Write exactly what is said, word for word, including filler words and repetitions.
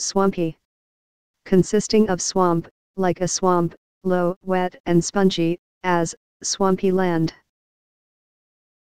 Swampy. Consisting of swamp, like a swamp, low, wet and spongy, as, swampy land.